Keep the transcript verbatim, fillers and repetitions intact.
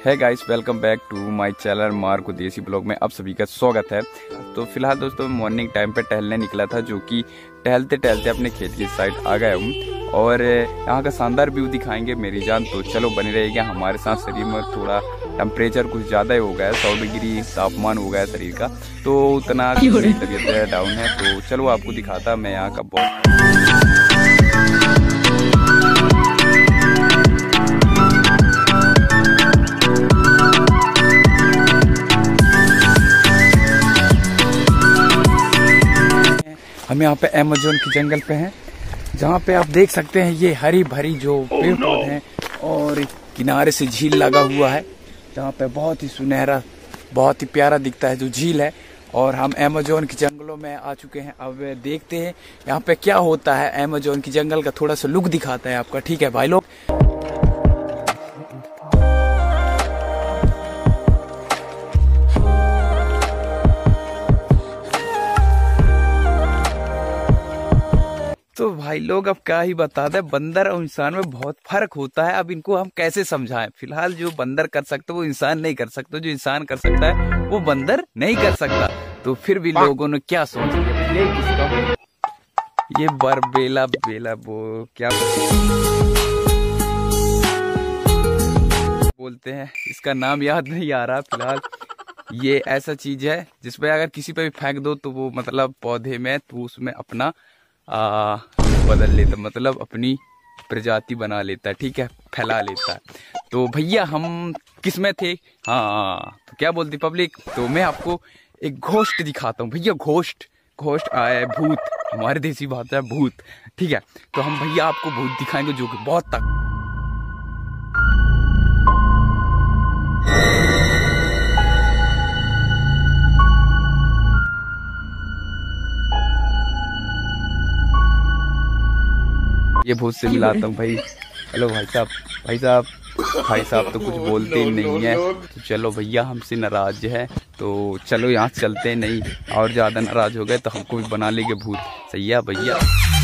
है guys, welcome back to my channel Marco Desi vlog में आप सभी का स्वागत है। तो फिलहाल दोस्तों मॉर्निंग टाइम पे टहलने निकला था, जो कि टहलते टहलते अपने खेत की साइड आ गया हूँ और यहाँ का शानदार व्यू दिखाएंगे मेरी जान। तो चलो बने रहेगा हमारे साथ। शरीर में थोड़ा टेम्परेचर कुछ ज़्यादा ही हो गया है, सौ डिग्री तापमान हो गया है शरीर का, तो उतना तबीयत डाउन है। तो चलो आपको दिखाता मैं यहाँ का बहुत हम यहाँ पे अमेज़न के जंगल पे हैं, जहाँ पे आप देख सकते हैं ये हरी भरी जो पेड़ पौधे हैं और किनारे से झील लगा हुआ है, जहाँ पे बहुत ही सुनहरा बहुत ही प्यारा दिखता है जो झील है। और हम अमेज़न के जंगलों में आ चुके हैं। अब देखते हैं यहाँ पे क्या होता है। अमेज़न के जंगल का थोड़ा सा लुक दिखाता है आपका, ठीक है भाई लोग। तो भाई लोग अब क्या ही बता दें, बंदर और इंसान में बहुत फर्क होता है। अब इनको हम कैसे समझाएं। फिलहाल जो बंदर कर सकता है वो इंसान नहीं कर सकता, जो इंसान कर सकता है वो बंदर नहीं कर सकता। तो फिर भी लोगों ने क्या सोच लिया, ये किसका ये बरबेला बेला वो क्या बोलते हैं, इसका नाम याद नहीं आ रहा फिलहाल। ये ऐसा चीज है जिसपे अगर किसी पे भी फेंक दो तो वो मतलब पौधे में तो उसमें अपना आ, बदल लेता, मतलब अपनी प्रजाति बना लेता है, ठीक है, फैला लेता है। तो भैया हम किस में थे, हाँ तो क्या बोलती पब्लिक। तो मैं आपको एक घोस्ट दिखाता हूँ भैया, घोस्ट घोस्ट आए भूत, हमारे देसी भाषा है भूत, ठीक है। तो हम भैया आपको भूत दिखाएंगे जो कि बहुत तक ये भूत से मिलाता हूँ भाई। हेलो भाई साहब, भाई साहब भाई साहब तो कुछ बोलते ही नहीं है। तो चलो भैया हमसे नाराज है, तो चलो यहाँ चलते नहीं और ज्यादा नाराज हो गए तो हमको भी बना लेंगे भूत। सही है भैया।